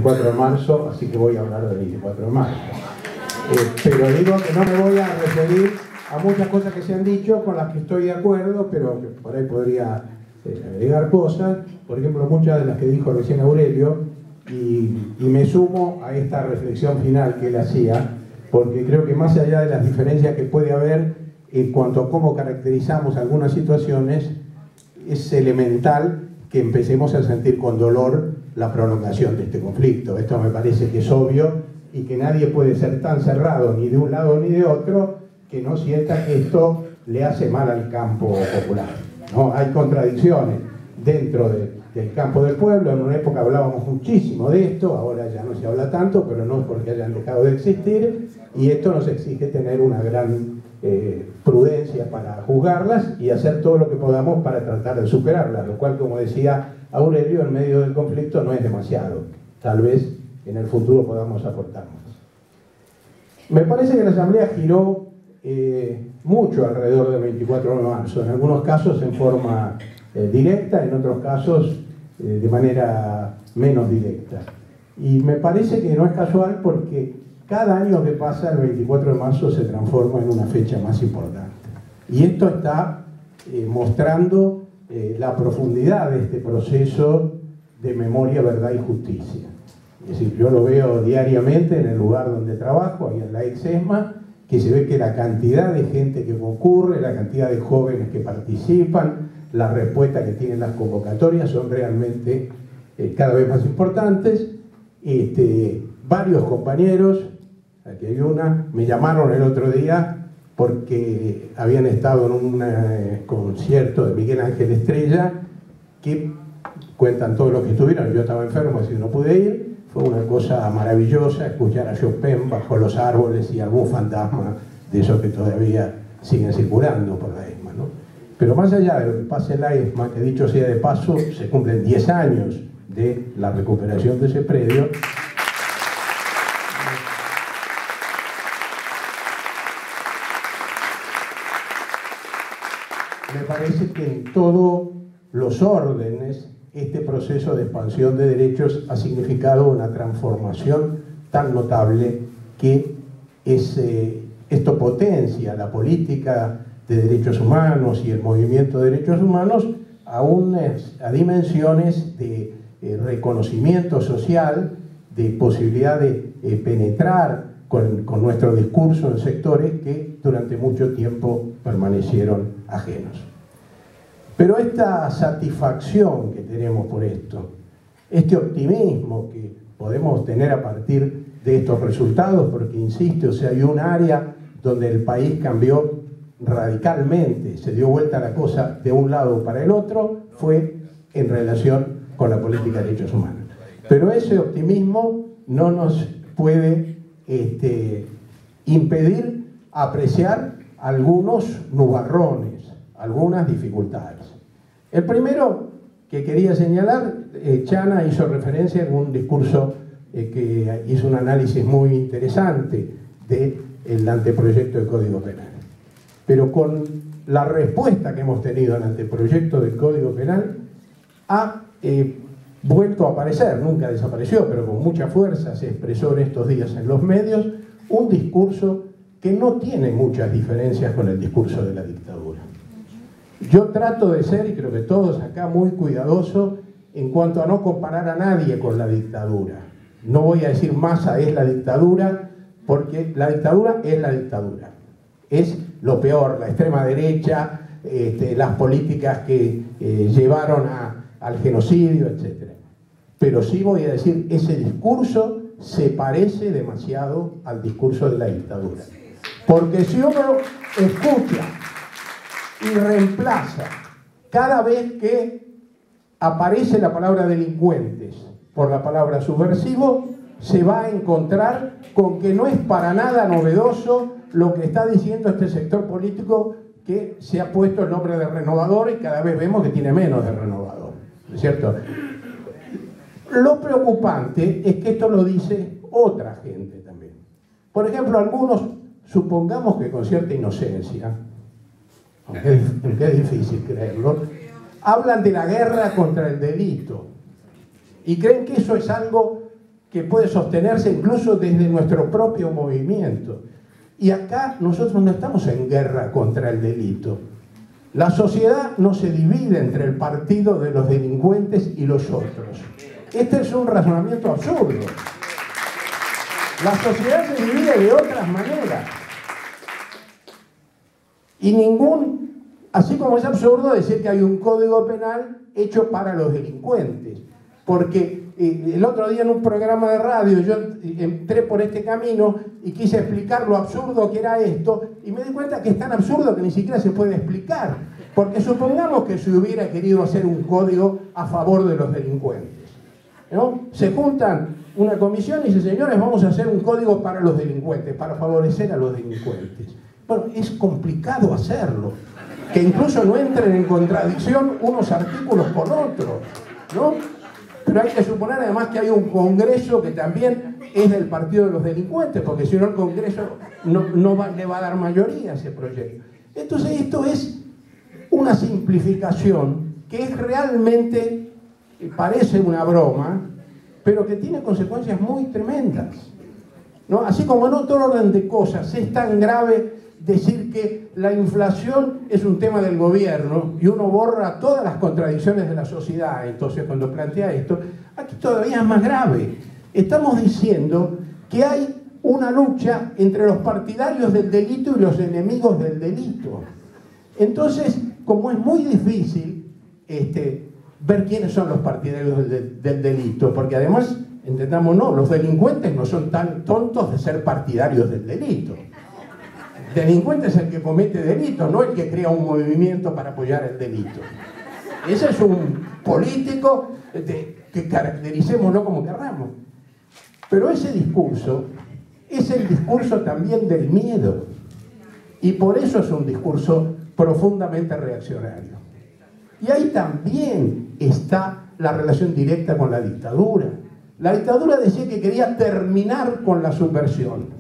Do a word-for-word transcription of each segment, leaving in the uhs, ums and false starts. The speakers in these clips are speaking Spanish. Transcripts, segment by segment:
veinticuatro de marzo, así que voy a hablar del veinticuatro de marzo. Eh, pero digo que no me voy a referir a muchas cosas que se han dicho con las que estoy de acuerdo, pero que por ahí podría eh, agregar cosas. Por ejemplo, muchas de las que dijo recién Aurelio, y, y me sumo a esta reflexión final que él hacía, porque creo que más allá de las diferencias que puede haber en cuanto a cómo caracterizamos algunas situaciones, es elemental que empecemos a sentir con dolor la prolongación de este conflicto. Esto me parece que es obvio y que nadie puede ser tan cerrado ni de un lado ni de otro que no sienta que esto le hace mal al campo popular, ¿no? Hay contradicciones dentro de, del campo del pueblo. En una época hablábamos muchísimo de esto, ahora ya no se habla tanto, pero no es porque hayan dejado de existir, y esto nos exige tener una gran Eh, prudencia para juzgarlas y hacer todo lo que podamos para tratar de superarlas, lo cual, como decía Aurelio, en medio del conflicto no es demasiado. Tal vez en el futuro podamos aportar más. Me parece que la Asamblea giró eh, mucho alrededor del veinticuatro de marzo, en algunos casos en forma eh, directa, en otros casos eh, de manera menos directa. Y me parece que no es casual, porque cada año que pasa, el veinticuatro de marzo se transforma en una fecha más importante. Y esto está eh, mostrando eh, la profundidad de este proceso de memoria, verdad y justicia. Es decir, yo lo veo diariamente en el lugar donde trabajo, ahí en la ex ESMA, que se ve que la cantidad de gente que concurre, la cantidad de jóvenes que participan, la respuesta que tienen las convocatorias son realmente eh, cada vez más importantes. Este, varios compañeros, aquí hay una, me llamaron el otro día porque habían estado en un eh, concierto de Miguel Ángel Estrella, que cuentan todos los que estuvieron. Yo estaba enfermo, así que no pude ir. Fue una cosa maravillosa escuchar a Chopin bajo los árboles y algún fantasma de esos que todavía siguen circulando por la ESMA, ¿no? Pero más allá de lo que pase en la ESMA, que dicho sea de paso, se cumplen diez años de la recuperación de ese predio. Me parece que en todos los órdenes este proceso de expansión de derechos ha significado una transformación tan notable que es, eh, esto potencia la política de derechos humanos y el movimiento de derechos humanos a, unas, a dimensiones de eh, reconocimiento social, de posibilidad de eh, penetrar con, con nuestro discurso en sectores que durante mucho tiempo permanecieron ajenos. Pero esta satisfacción que tenemos por esto, este optimismo que podemos tener a partir de estos resultados, porque insisto, o sea, hay un área donde el país cambió radicalmente, se dio vuelta la cosa de un lado para el otro, fue en relación con la política de derechos humanos. Pero ese optimismo no nos puede este, impedir apreciar algunos nubarrones, algunas dificultades. El primero que quería señalar, eh, Chana hizo referencia en un discurso eh, que hizo un análisis muy interesante del anteproyecto del Código Penal. Pero con la respuesta que hemos tenido al anteproyecto del Código Penal, ha eh, vuelto a aparecer, nunca desapareció, pero con mucha fuerza se expresó en estos días en los medios, un discurso que no tiene muchas diferencias con el discurso de la dictadura. Yo trato de ser, y creo que todos acá, muy cuidadoso en cuanto a no comparar a nadie con la dictadura. No voy a decir Massa es la dictadura, porque la dictadura es la dictadura. Es lo peor, la extrema derecha, este, las políticas que eh, llevaron a, al genocidio, etcétera. Pero sí voy a decir, ese discurso se parece demasiado al discurso de la dictadura. Porque si uno escucha y reemplaza cada vez que aparece la palabra delincuentes por la palabra subversivo, se va a encontrar con que no es para nada novedoso lo que está diciendo este sector político, que se ha puesto el nombre de renovador y cada vez vemos que tiene menos de renovador, ¿no es cierto? Lo preocupante es que esto lo dice otra gente también. Por ejemplo, algunos, supongamos que con cierta inocencia, aunque es, aunque es difícil creerlo, hablan de la guerra contra el delito y creen que eso es algo que puede sostenerse incluso desde nuestro propio movimiento. Y acá nosotros no estamos en guerra contra el delito. La sociedad no se divide entre el partido de los delincuentes y los otros. Este es un razonamiento absurdo. La sociedad se divide de otras maneras. Y ningún, así como es absurdo decir que hay un código penal hecho para los delincuentes. Porque eh, el otro día en un programa de radio yo entré por este camino y quise explicar lo absurdo que era esto y me di cuenta que es tan absurdo que ni siquiera se puede explicar. Porque supongamos que se hubiera querido hacer un código a favor de los delincuentes, ¿no? Se juntan una comisión y dice, señores, vamos a hacer un código para los delincuentes, para favorecer a los delincuentes. Bueno, es complicado hacerlo, que incluso no entren en contradicción unos artículos con otros, ¿no? Pero hay que suponer además que hay un Congreso que también es del partido de los delincuentes, porque si no el Congreso no, no va, le va a dar mayoría a ese proyecto. Entonces esto es una simplificación que es realmente, parece una broma, pero que tiene consecuencias muy tremendas, ¿no? Así como en otro orden de cosas es tan grave decir que la inflación es un tema del gobierno y uno borra todas las contradicciones de la sociedad, entonces cuando plantea esto, aquí todavía es más grave. Estamos diciendo que hay una lucha entre los partidarios del delito y los enemigos del delito. Entonces, como es muy difícil este, ver quiénes son los partidarios del, del delito, porque además, entendamos, no, los delincuentes no son tan tontos de ser partidarios del delito. El delincuente es el que comete delito, no el que crea un movimiento para apoyar el delito. Ese es un político de, que caractericémoslo como querramos. Pero ese discurso es el discurso también del miedo. Y por eso es un discurso profundamente reaccionario. Y ahí también está la relación directa con la dictadura. La dictadura decía que quería terminar con la subversión.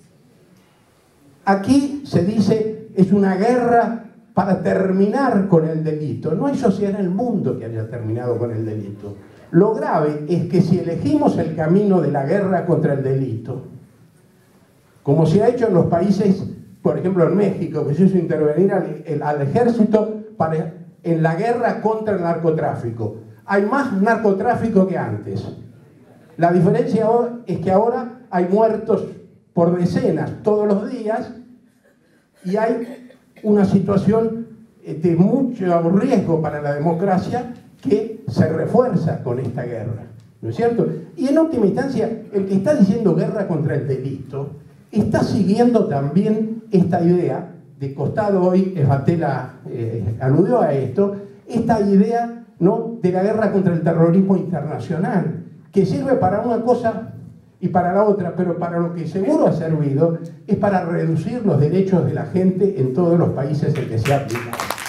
Aquí se dice, es una guerra para terminar con el delito. No hay sociedad en el mundo que haya terminado con el delito. Lo grave es que si elegimos el camino de la guerra contra el delito, como se ha hecho en los países, por ejemplo en México, que se hizo intervenir al, el, al ejército para, en la guerra contra el narcotráfico. Hay más narcotráfico que antes. La diferencia es que ahora hay muertos por decenas todos los días y hay una situación de mucho riesgo para la democracia que se refuerza con esta guerra, ¿no es cierto? Y en última instancia, el que está diciendo guerra contra el delito está siguiendo también esta idea, de costado hoy Esbatella eh, aludió a esto, esta idea, ¿no?, de la guerra contra el terrorismo internacional, que sirve para una cosa y para la otra, pero para lo que seguro ha servido es para reducir los derechos de la gente en todos los países en que se aplica.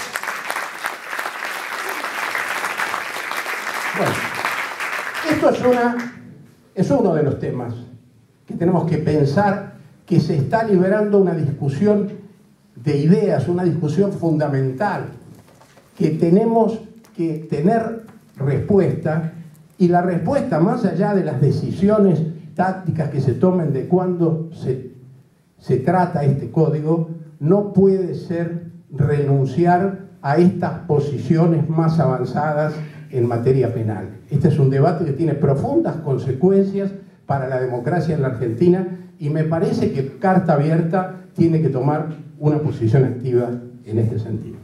Bueno, esto es, una, es uno de los temas que tenemos que pensar, que se está liberando una discusión de ideas, una discusión fundamental, que tenemos que tener respuesta, y la respuesta, más allá de las decisiones tácticas que se tomen de cuándo se, se trata este código, no puede ser renunciar a estas posiciones más avanzadas en materia penal. Este es un debate que tiene profundas consecuencias para la democracia en la Argentina y me parece que Carta Abierta tiene que tomar una posición activa en este sentido.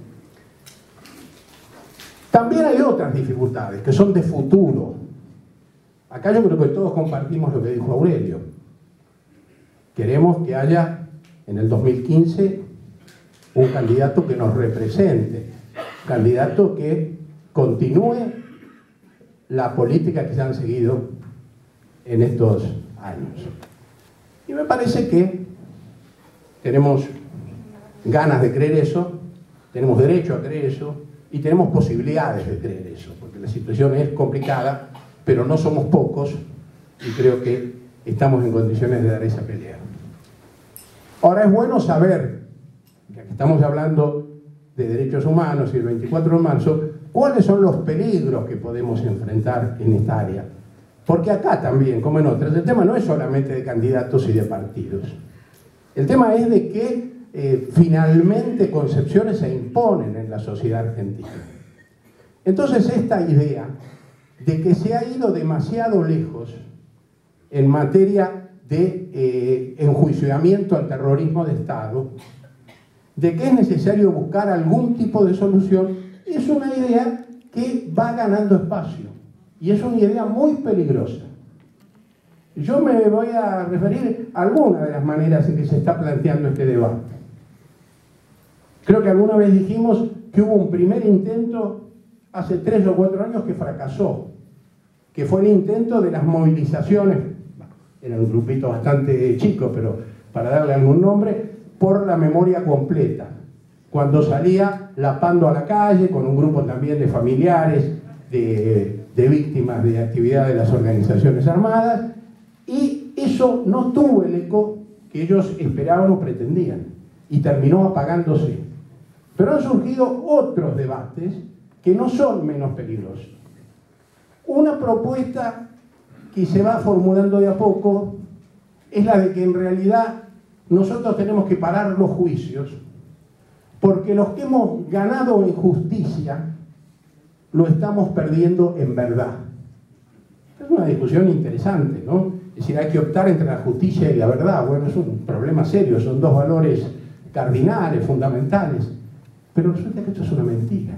También hay otras dificultades que son de futuro. Acá yo creo que todos compartimos lo que dijo Aurelio. Queremos que haya en el dos mil quince un candidato que nos represente, un candidato que continúe la política que se han seguido en estos años. Y me parece que tenemos ganas de creer eso, tenemos derecho a creer eso y tenemos posibilidades de creer eso, porque la situación es complicada, pero no somos pocos y creo que estamos en condiciones de dar esa pelea. Ahora es bueno saber, que aquí estamos hablando de derechos humanos y el veinticuatro de marzo, cuáles son los peligros que podemos enfrentar en esta área. Porque acá también, como en otras, el tema no es solamente de candidatos y de partidos. El tema es de que eh, finalmente concepciones se imponen en la sociedad argentina. Entonces esta idea de que se ha ido demasiado lejos en materia de eh, enjuiciamiento al terrorismo de Estado, de que es necesario buscar algún tipo de solución, es una idea que va ganando espacio y es una idea muy peligrosa. Yo me voy a referir a algunas de las maneras en que se está planteando este debate. Creo que alguna vez dijimos que hubo un primer intento hace tres o cuatro años que fracasó, que fue el intento de las movilizaciones, era un grupito bastante chico, pero para darle algún nombre, por la memoria completa, cuando salía la Pando a la calle, con un grupo también de familiares, de, de víctimas de actividad de las organizaciones armadas, y eso no tuvo el eco que ellos esperaban o pretendían, y terminó apagándose. Pero han surgido otros debates que no son menos peligrosos. Una propuesta que se va formulando de a poco es la de que en realidad nosotros tenemos que parar los juicios, porque los que hemos ganado en justicia lo estamos perdiendo en verdad. Es una discusión interesante, ¿no? Es decir, hay que optar entre la justicia y la verdad. Bueno, es un problema serio, son dos valores cardinales, fundamentales. Pero resulta que esto es una mentira.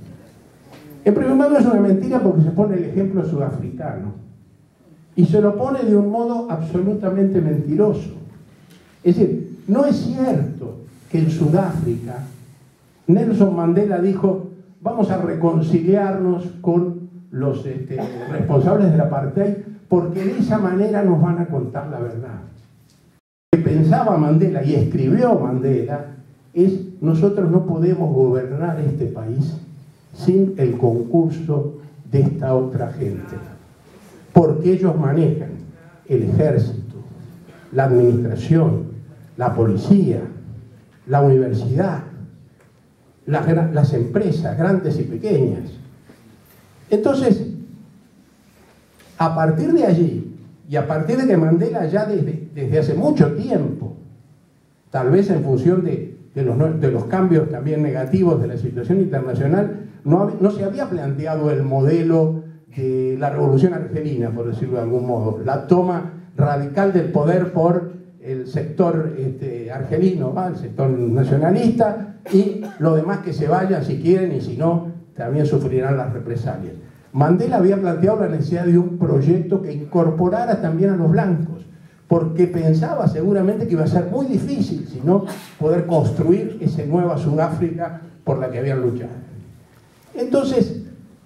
En primer lugar, es una mentira porque se pone el ejemplo sudafricano. Y se lo pone de un modo absolutamente mentiroso. Es decir, no es cierto que en Sudáfrica Nelson Mandela dijo: vamos a reconciliarnos con los este, responsables del apartheid porque de esa manera nos van a contar la verdad. Lo que pensaba Mandela y escribió Mandela es: nosotros no podemos gobernar este país sin el concurso de esta otra gente, porque ellos manejan el ejército, la administración, la policía, la universidad, las, las empresas grandes y pequeñas. Entonces, a partir de allí, y a partir de que Mandela ya desde, desde hace mucho tiempo, tal vez en función de, de, los, de los cambios también negativos de la situación internacional, no, no se había planteado el modelo de la revolución argelina, por decirlo de algún modo, la toma radical del poder por el sector este, argelino, ¿va? El sector nacionalista, y los demás que se vayan si quieren, y si no, también sufrirán las represalias. Mandela había planteado la necesidad de un proyecto que incorporara también a los blancos, porque pensaba seguramente que iba a ser muy difícil, si no, poder construir esa nueva Sudáfrica por la que habían luchado. Entonces,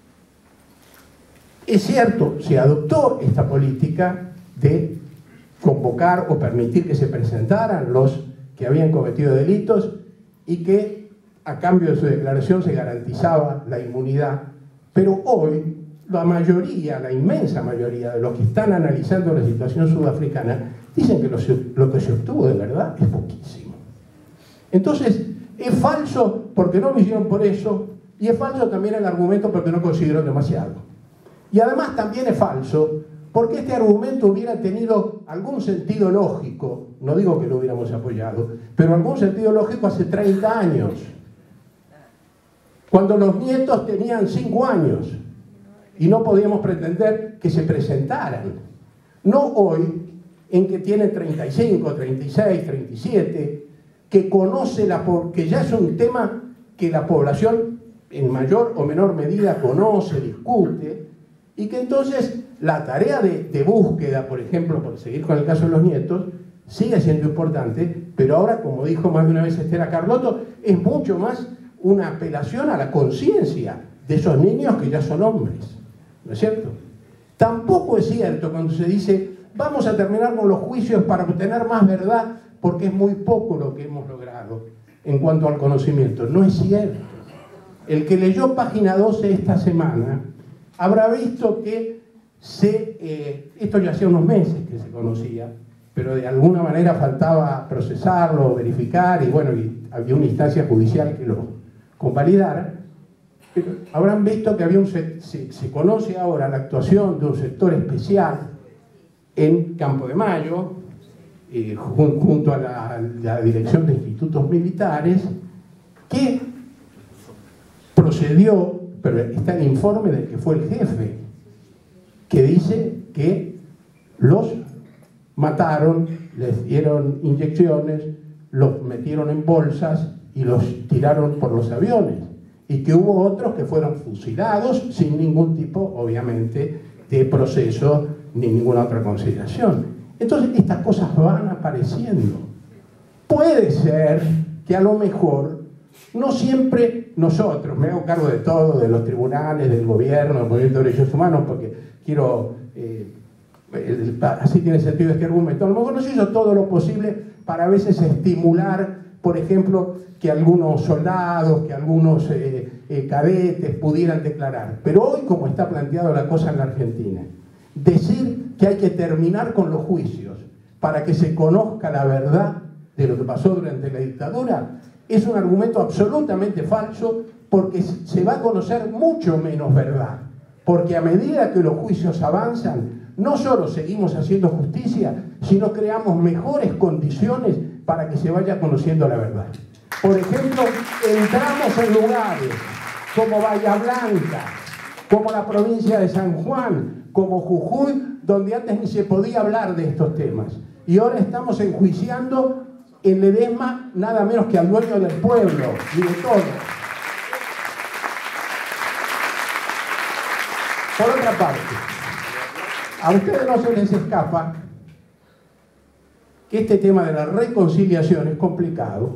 es cierto, se adoptó esta política de convocar o permitir que se presentaran los que habían cometido delitos y que a cambio de su declaración se garantizaba la inmunidad. Pero hoy la mayoría, la inmensa mayoría de los que están analizando la situación sudafricana dicen que lo, lo que se obtuvo de verdad es poquísimo. Entonces, es falso porque no lo hicieron por eso, y es falso también el argumento porque no consiguieron demasiado. Y además también es falso porque este argumento hubiera tenido algún sentido lógico, no digo que lo hubiéramos apoyado, pero algún sentido lógico hace treinta años, cuando los nietos tenían cinco años y no podíamos pretender que se presentaran. No hoy, en que tienen treinta y cinco, treinta y seis, treinta y siete, que conoce la, que ya es un tema que la población en mayor o menor medida conoce, discute, y que entonces la tarea de, de búsqueda, por ejemplo, por seguir con el caso de los nietos, sigue siendo importante, pero ahora, como dijo más de una vez Estela Carlotto, es mucho más una apelación a la conciencia de esos niños que ya son hombres, ¿no es cierto? Tampoco es cierto cuando se dice: vamos a terminar con los juicios para obtener más verdad, porque es muy poco lo que hemos logrado en cuanto al conocimiento. No es cierto. El que leyó Página doce esta semana habrá visto que se, eh, esto ya hacía unos meses que se conocía, pero de alguna manera faltaba procesarlo, verificar, y bueno, y había una instancia judicial que lo convalidara. habrán visto que había un se, se, se conoce ahora la actuación de un sector especial en Campo de Mayo, eh, jun, junto a la, la Dirección de Institutos Militares, que procedió, pero está el informe del que fue el jefe, que dice que los mataron, les dieron inyecciones, los metieron en bolsas y los tiraron por los aviones, y que hubo otros que fueron fusilados sin ningún tipo, obviamente, de proceso ni ninguna otra consideración. Entonces estas cosas van apareciendo. Puede ser que a lo mejor no siempre nosotros, me hago cargo de todo, de los tribunales, del gobierno, del movimiento de derechos humanos, porque quiero, eh, el, así tiene sentido este argumento, a lo mejor no se hizo todo lo posible para a veces estimular, por ejemplo, que algunos soldados, que algunos eh, eh, cadetes pudieran declarar. Pero hoy, como está planteada la cosa en la Argentina, decir que hay que terminar con los juicios para que se conozca la verdad de lo que pasó durante la dictadura es un argumento absolutamente falso, porque se va a conocer mucho menos verdad. Porque a medida que los juicios avanzan, no solo seguimos haciendo justicia, sino creamos mejores condiciones para que se vaya conociendo la verdad. Por ejemplo, entramos en lugares como Bahía Blanca, como la provincia de San Juan, como Jujuy, donde antes ni se podía hablar de estos temas. Y ahora estamos enjuiciando en Ledesma nada menos que al dueño del pueblo y de todo. Por otra parte, a ustedes no se les escapa que este tema de la reconciliación es complicado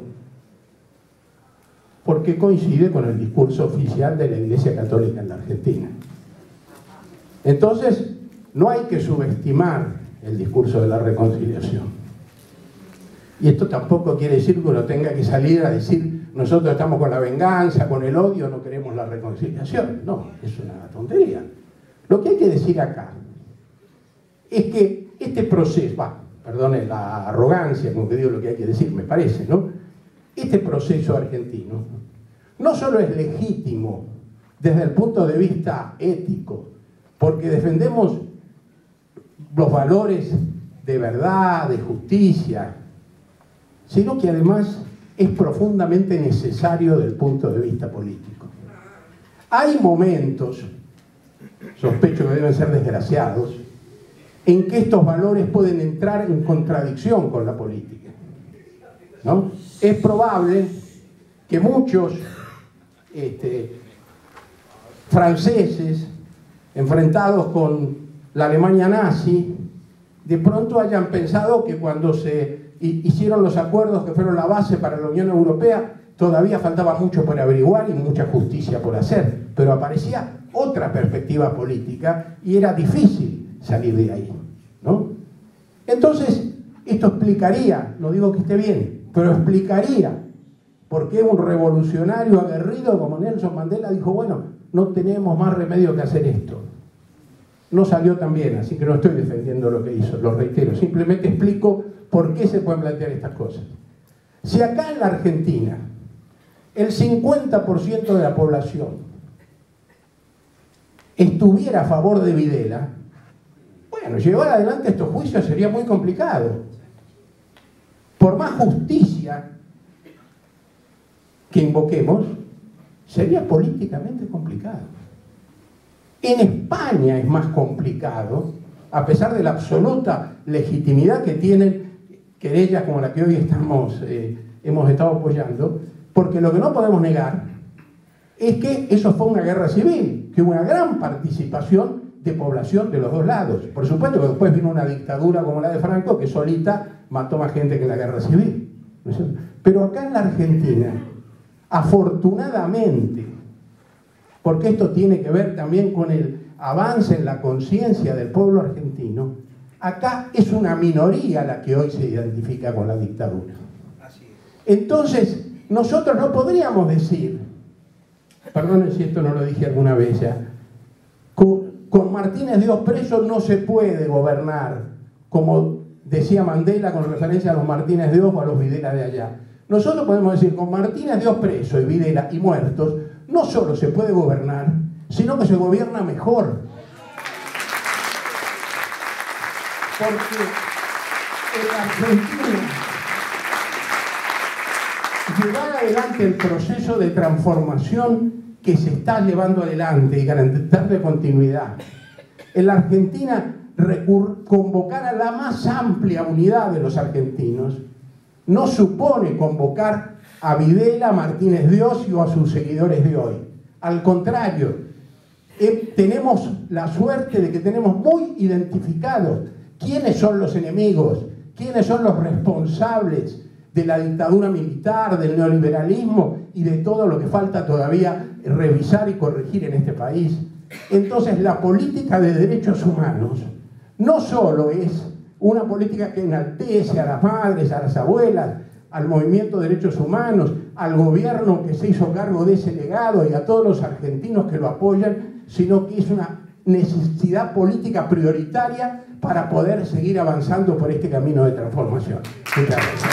porque coincide con el discurso oficial de la Iglesia Católica en la Argentina. Entonces, no hay que subestimar el discurso de la reconciliación. Y esto tampoco quiere decir que uno tenga que salir a decir nosotros estamos con la venganza, con el odio, no queremos la reconciliación. No, es una tontería. Lo que hay que decir acá es que este proceso, bah, perdone la arrogancia con que digo lo que hay que decir, me parece, ¿no? Este proceso argentino no solo es legítimo desde el punto de vista ético, porque defendemos los valores de verdad, de justicia, sino que además es profundamente necesario desde el punto de vista político. Hay momentos, sospecho que deben ser desgraciados, en que estos valores pueden entrar en contradicción con la política, ¿no? Es probable que muchos este, franceses enfrentados con la Alemania nazi de pronto hayan pensado que cuando se hicieron los acuerdos que fueron la base para la Unión Europea todavía faltaba mucho por averiguar y mucha justicia por hacer, pero aparecía otra perspectiva política y era difícil salir de ahí, ¿no? Entonces, esto explicaría, no digo que esté bien, pero explicaría por qué un revolucionario aguerrido como Nelson Mandela dijo, bueno, no tenemos más remedio que hacer esto. No salió tan bien, así que no estoy defendiendo lo que hizo, lo reitero, simplemente explico por qué se pueden plantear estas cosas. Si acá en la Argentina el cincuenta por ciento de la población estuviera a favor de Videla, bueno, llevar adelante estos juicios sería muy complicado. Por más justicia que invoquemos, sería políticamente complicado. En España es más complicado, a pesar de la absoluta legitimidad que tienen querellas como la que hoy estamos, eh, hemos estado apoyando, porque lo que no podemos negar es que eso fue una guerra civil, que hubo una gran participación de población de los dos lados. Por supuesto que después vino una dictadura como la de Franco, que solita mató más gente que en la guerra civil, ¿no es cierto? Pero acá en la Argentina, afortunadamente, porque esto tiene que ver también con el avance en la conciencia del pueblo argentino, acá es una minoría la que hoy se identifica con la dictadura. Entonces, nosotros no podríamos decir, perdonen si esto no lo dije alguna vez ya, con, con Martínez Dios preso no se puede gobernar, como decía Mandela con referencia a los Martínez Dios o a los Videla de allá. Nosotros podemos decir, con Martínez Dios preso y Videla y muertos, no solo se puede gobernar, sino que se gobierna mejor. Porque en Argentina, llevar adelante el proceso de transformación que se está llevando adelante y garantizarle continuidad. En la Argentina, convocar a la más amplia unidad de los argentinos no supone convocar a Videla, a Martínez de Osi o a sus seguidores de hoy. Al contrario, eh, tenemos la suerte de que tenemos muy identificados quiénes son los enemigos, quiénes son los responsables de la dictadura militar, del neoliberalismo y de todo lo que falta todavía revisar y corregir en este país. Entonces, la política de derechos humanos no solo es una política que enaltece a las madres, a las abuelas, al movimiento de derechos humanos, al gobierno que se hizo cargo de ese legado y a todos los argentinos que lo apoyan, sino que es una necesidad política prioritaria para poder seguir avanzando por este camino de transformación. Muchas gracias.